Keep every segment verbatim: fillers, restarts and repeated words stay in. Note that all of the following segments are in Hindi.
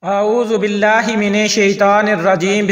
आऊज़ु बिल्लाहि मिनश शैतानिर रजीम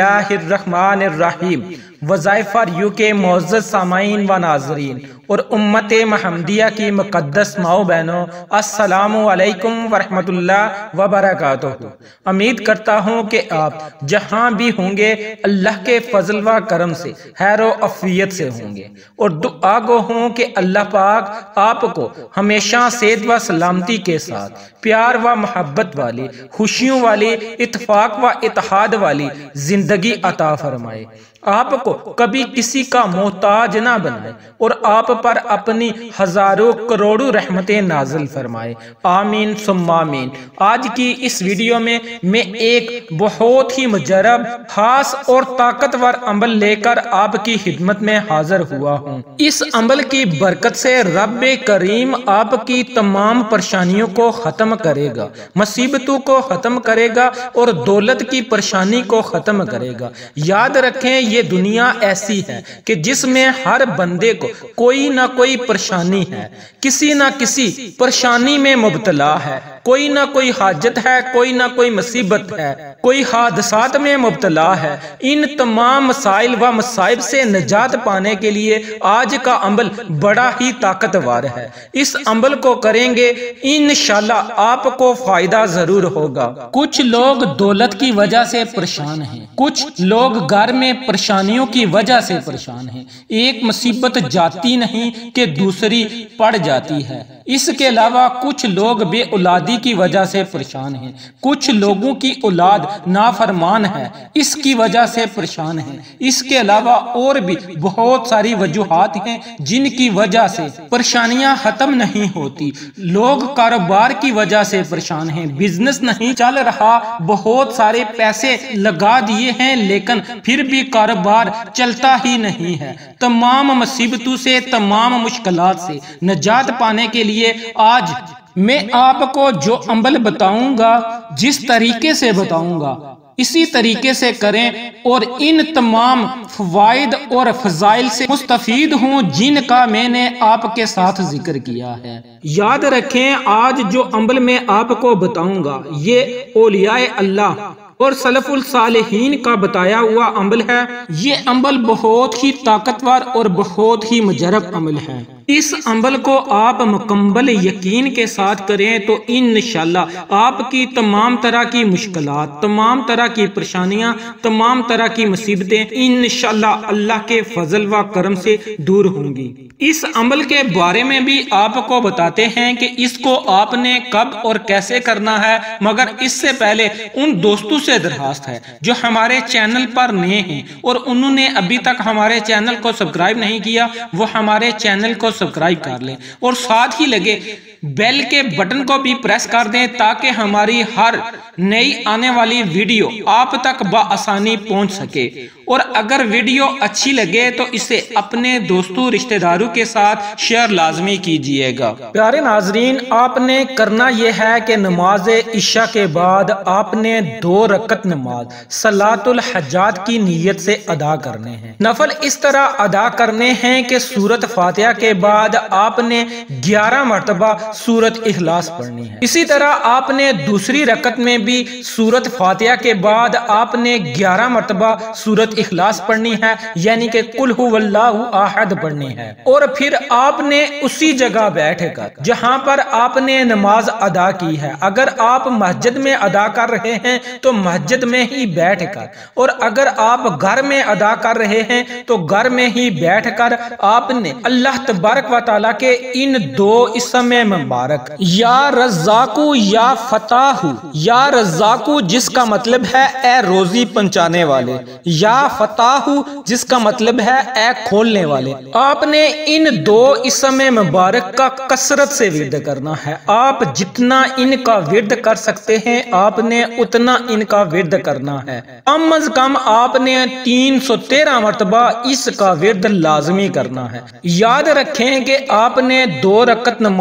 बिस्मिल्लाहिर्रहमानिर्रहीम। वज़ाइफ़ फॉर यू के मुअज़्ज़ज़ सामाईन व नाज़रीन और उम्मत महमदिया की मुक़द्दस माओ बहनों, अस्सलामु अलैकुम वरहमतुल्लाह व बरकातुहू। उम्मीद करता हूँ कि आप जहाँ भी होंगे अल्लाह के फजल व करम से खैर व अफ़ियत से होंगे और दुआ गो हूँ कि अल्लाह पाक आपको हमेशा सेहत व सलामती के साथ प्यार व मोहब्बत वाली, खुशियों वाली, इत्तेफाक व इत्तेहाद वाली जिंदगी अता फरमाए, आपको कभी किसी का मोहताज ना बनाए और आप पर अपनी हजारों करोड़ों रहमतें नाजिल फरमाए। आमीन सुम्मा आमीन। आज की इस वीडियो में मैं एक बहुत ही मुजरब, खास और ताकतवर अमल लेकर आपकी खिदमत में हाजिर हुआ हूँ। इस अमल की बरकत से रब करीम आपकी तमाम परेशानियों को खत्म करेगा, मुसीबतों को खत्म करेगा और दौलत की परेशानी को खत्म करेगा। याद रखें, ये दुनिया ऐसी है कि जिसमें हर बंदे को कोई ना कोई परेशानी है, किसी ना किसी परेशानी में मुब्तला है, कोई ना कोई हाजत है, कोई ना कोई मुसीबत है, कोई हादसात में मुब्तला है। इन तमाम मसाइल व मसाइब से निजात पाने के लिए आज का अमल बड़ा ही ताकतवर है। इस अमल को करेंगे इंशाल्लाह आपको फायदा जरूर होगा। कुछ लोग दौलत की वजह से परेशान हैं, कुछ लोग घर में परेशानियों की वजह से परेशान हैं। एक मुसीबत जाती नहीं कि दूसरी पड़ जाती है। इसके अलावा कुछ लोग बे औलादी की वजह से परेशान हैं, कुछ लोगों की औलाद नाफरमान है, इसकी वजह से परेशान हैं। इसके अलावा और भी बहुत सारी वजूहात हैं जिनकी वजह से परेशानियां खत्म नहीं होती। लोग कारोबार की वजह से परेशान हैं, बिजनेस नहीं चल रहा, बहुत सारे पैसे लगा दिए हैं लेकिन फिर भी कारोबार चलता ही नहीं है। तमाम मुसीबतों से, तमाम मुश्किलात से निजात पाने के लिए आज मैं आपको जो अमल बताऊंगा, जिस तरीके से बताऊंगा, इसी तरीके से करें और इन तमाम फवाइद और फजाइल से मुस्तफीद हूँ जिनका मैंने आपके साथ जिक्र किया है। याद रखें, आज जो अमल मैं आपको बताऊंगा ये औलियाए अल्लाह और सलफुल सालेहीन का बताया हुआ अमल है। ये अमल बहुत ही ताकतवर और बहुत ही मुजरब अमल है। इस अमल को आप मुकम्मल यकीन के साथ करें तो इंशाल्लाह आपकी तमाम तरह की मुश्किलात, तमाम तरह की परेशानियां, तमाम तरह की मुसीबतें इंशाल्लाह अल्लाह के फजल व करम से दूर होंगी। इस अमल के बारे में भी आपको बताते हैं कि इसको आपने कब और कैसे करना है, मगर इससे पहले उन दोस्तों से दरखास्त है जो हमारे चैनल पर नए हैं और उन्होंने अभी तक हमारे चैनल को सब्सक्राइब नहीं किया, वो हमारे चैनल को सब्सक्राइब कर लें और साथ ही लगे बेल के बटन को भी प्रेस कर दें ताकि हमारी हर नई आने वाली वीडियो आप तक बआसानी पहुंच सके। और अगर वीडियो अच्छी लगे तो इसे अपने दोस्तों रिश्तेदारों के साथ शेयर लाजमी कीजिएगा। प्यारे नाजरीन, आपने करना यह है कि नमाज इशा के बाद आपने दो रकत नमाज सलातुल हज्जात की नीयत से अदा करने हैं। नफल इस तरह अदा करने हैं कि सूरत फातिहा के बाद आपने ग्यारह मरतबा सूरत इखलास पढ़नी है। इसी तरह आपने दूसरी रकत में भी सूरत फातिहा के बाद आपने ग्यारह मरतबा सूरत इखलास पढ़नी है, यानी कि कुल हुवल्लाहु अहद पढ़नी है। और फिर आपने उसी जगह बैठकर जहां पर आपने नमाज अदा की है, अगर आप मस्जिद में अदा कर रहे हैं तो मस्जिद में ही बैठकर, और अगर आप घर में अदा कर रहे हैं तो घर में ही बैठकर आपने अल्लाह तबारक व तआला के इन दो इसमें मुबारक या रज़्ज़ाकु या फताहु, या रज़्ज़ाकु जिसका मतलब है ए रोजी पहुंचाने वाले, या फताहु जिसका मतलब है ए खोलने वाले, आपने इन दो इसमें मुबारक का कसरत से विर्द करना है। आप जितना इनका विर्द कर सकते हैं आपने उतना इनका विर्द करना है। कम अज कम आपने तीन सौ तेरह मरतबा इसका विर्द लाजमी करना है। याद रखें कि आपने दो रकत नमाज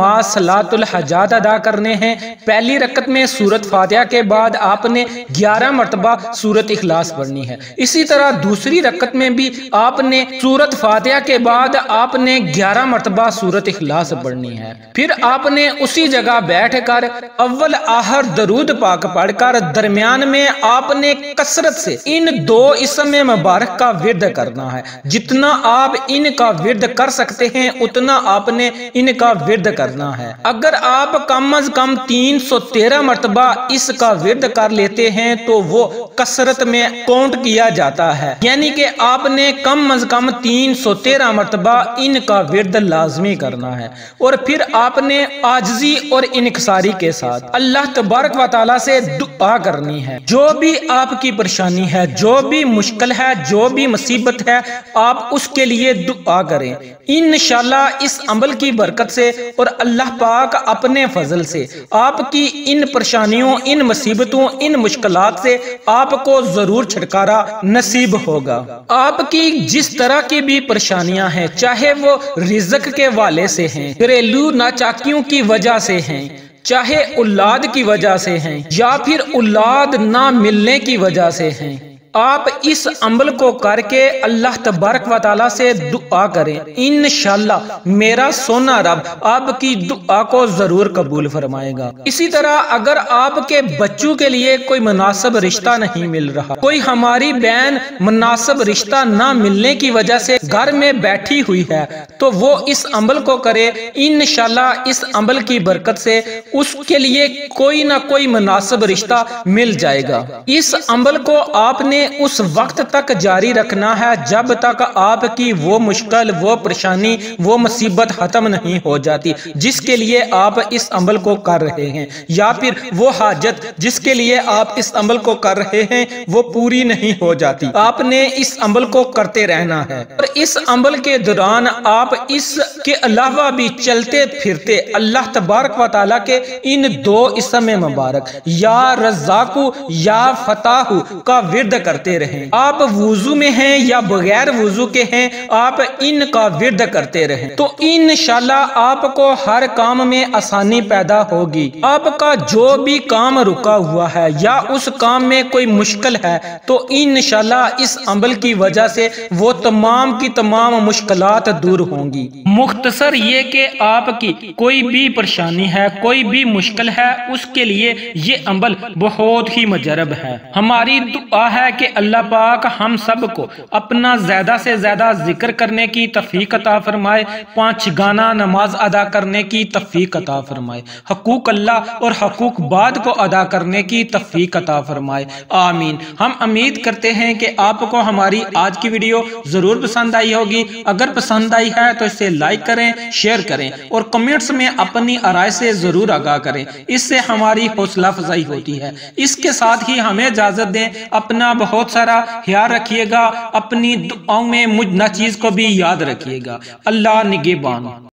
सलातुल हजात अदा करने हैं। पहली रकत में सूरत फातिहा के बाद आपने ग्यारह मरतबा सूरत इखलास पढ़नी है। इसी तरह दूसरी रकत में भी आपने सूरत फातिहा के बाद आपने ग्यारह मरतबा सूरत इखलास पढ़नी है। फिर आपने उसी जगह बैठकर अव्वल आहर दरूद पाक पढ़कर दरमियान में आपने कसरत से इन दो इसम मुबारक का विर्द करना है। जितना आप इनका विर्द कर सकते हैं उतना आपने इनका विर्द करना है। अगर आप कम अज कम तीन सौ तेरह मरतबा इसका विर्द कर लेते हैं तो वो कसरत में काउंट किया जाता है, यानी कि आपने कम अज कम तीन सौ तेरह मरतबा इनका विर्द लाजमी करना है। और फिर आपने आजिज़ी और इनकसारी के साथ अल्लाह तबारक व तआला से दुआ करनी है। जो भी आपकी परेशानी है, जो भी मुश्किल है, जो भी मुसीबत है, आप उसके लिए दुआ करें। इंशाअल्लाह इस अमल की बरकत से और अल्लाह पाक अपने फजल से आपकी इन परेशानियों, इन मुसीबतों, इन मुश्किलात से आपको जरूर छुटकारा नसीब होगा। आपकी जिस तरह की भी परेशानियां हैं, चाहे वो रिज़्क के वाले से हैं, घरेलू नाचाकियों की वजह से हैं, चाहे औलाद की वजह से हैं, या फिर औलाद ना मिलने की वजह से हैं, आप इस अमल को करके अल्लाह तबारक व तआला से दुआ करें। इंशाअल्लाह मेरा सोना रब आपकी दुआ को जरूर कबूल फरमाएगा। इसी तरह अगर आपके बच्चों के लिए कोई मुनासिब रिश्ता नहीं मिल रहा, कोई हमारी बहन मुनासिब रिश्ता ना मिलने की वजह से घर में बैठी हुई है, तो वो इस अमल को करे। इंशाअल्लाह इस अमल की बरकत से उसके लिए कोई ना कोई मुनासिब रिश्ता मिल जाएगा। इस अमल को आपने उस वक्त तक जारी रखना है जब तक आपकी वो मुश्किल, वो परेशानी, वो मुसीबत खत्म नहीं हो जाती जिसके लिए आप इस अमल को कर रहे हैं, या फिर वो हाजत जिसके लिए आप इस अमल को कर रहे हैं वो पूरी नहीं हो जाती। आपने इस अमल को करते रहना है। और इस अमल के दौरान आप इसके अलावा भी चलते फिरते अल्लाह तबारक व तआला के इन दो इसम मुबारक या रज़्ज़ाक़ु या फ़ताहु का विर्द करते रहें। आप वुजू में हैं या बगैर वुजू के हैं, आप इनका विर्द करते रहें तो इंशाअल्लाह आपको हर काम में आसानी पैदा होगी। आपका जो भी काम रुका हुआ है या उस काम में कोई मुश्किल है तो इंशाअल्लाह इस अमल की वजह से वो तमाम की तमाम मुश्किलात दूर होंगी। मुख्तसर ये कि आपकी कोई भी परेशानी है, कोई भी मुश्किल है, उसके लिए ये अमल बहुत ही मुजरब है। हमारी दुआ है कि अल्लाह पाक हम सब को अपना ज्यादा से ज्यादा जिक्र करने की तौफीक अता फरमाए, पांच गाना नमाज अदा करने की तौफीक अता फरमाए, हकूक अल्लाह और हकूक बाद को अदा करने की तौफीक अता फरमाए। आमीन। हम उम्मीद करते हैं कि आपको हमारी आज की वीडियो जरूर पसंद आई होगी। अगर पसंद आई है तो इसे लाइक करें, शेयर करें और कमेंट्स में अपनी राय से जरूर आगाह करें। इससे हमारी हौसला अफजाई होती है। इसके साथ ही हमें इजाजत दें। अपना बहुत सारा ख्याल रखिएगा। अपनी दुआओं में मुझ ना चीज को भी याद रखिएगा। अल्लाह निगहबान।